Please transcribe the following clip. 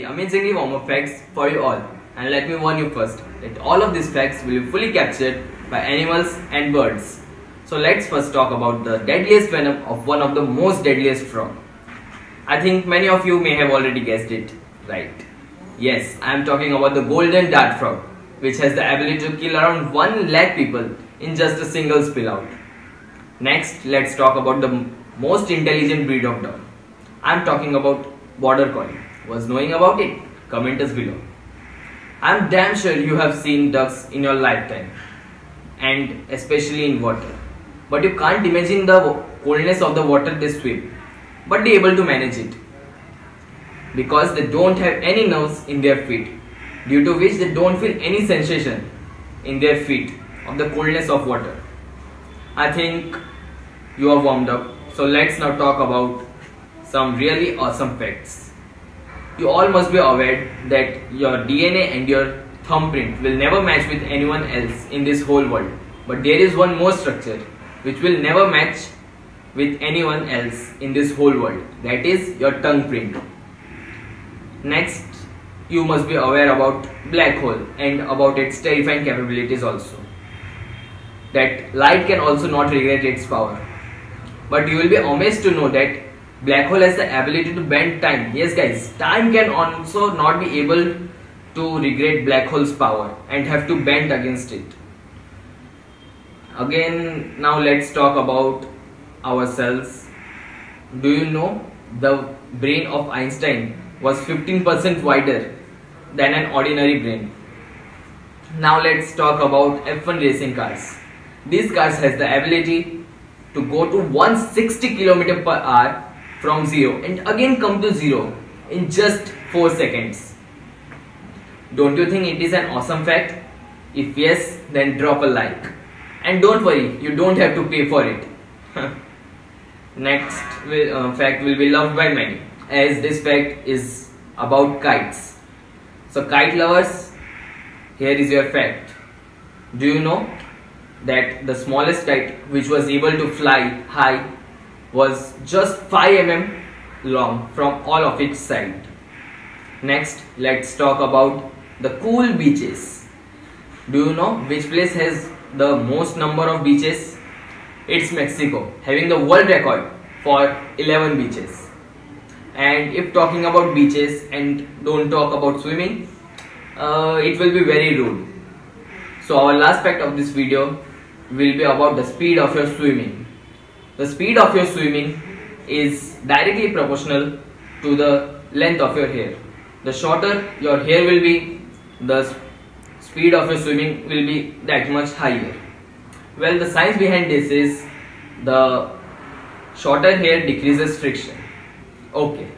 amazingly warm up facts for you all. And let me warn you first that all of these facts will be fully captured by animals and birds. So let's first talk about the deadliest venom of one of the most deadliest frog. I think many of you may have already guessed it, right? Yes, I am talking about the golden dart frog, which has the ability to kill around 1 lakh people in just a single spill out. Next, let's talk about the most intelligent breed of dog. I am talking about border collie. Was knowing about it? Comment us below. I am damn sure you have seen ducks in your lifetime, and especially in water. But you can't imagine the coldness of the water they swim, but they are able to manage it because they don't have any nerves in their feet, due to which they don't feel any sensation in their feet of the coldness of water. I think you are warmed up, so let's now talk about some really awesome facts. You all must be aware that your DNA and your thumbprint will never match with anyone else in this whole world, but there is one more structure which will never match with anyone else in this whole world, that is your tongue print. Next, you must be aware about black hole and about its terrifying capabilities also. That light can also not regret its power. But you will be amazed to know that black hole has the ability to bend time. Yes guys, time can also not be able to regret black hole's power and have to bend against it. Again, now let's talk about ourselves. Do you know the brain of Einstein was 15% wider than an ordinary brain? Now let's talk about F1 racing cars. These cars has the ability to go to 160 km per hour from 0 and again come to 0 in just 4 seconds. Don't you think it is an awesome fact? If yes, then drop a like. And don't worry, you don't have to pay for it. Next fact will be loved by many, as this fact is about kites. So kite lovers, here is your fact. Do you know that the smallest kite which was able to fly high was just 5 mm long from all of its side? Next, let's talk about the cool beaches. Do you know which place has the most number of beaches? It's Mexico, having the world record for 11 beaches. And if talking about beaches and don't talk about swimming, it will be very rude. So our last fact of this video will be about the speed of your swimming. The speed of your swimming is directly proportional to the length of your hair. The shorter your hair will be, the speed of your swimming will be that much higher. Well, the science behind this is the shorter hair decreases friction. Okay,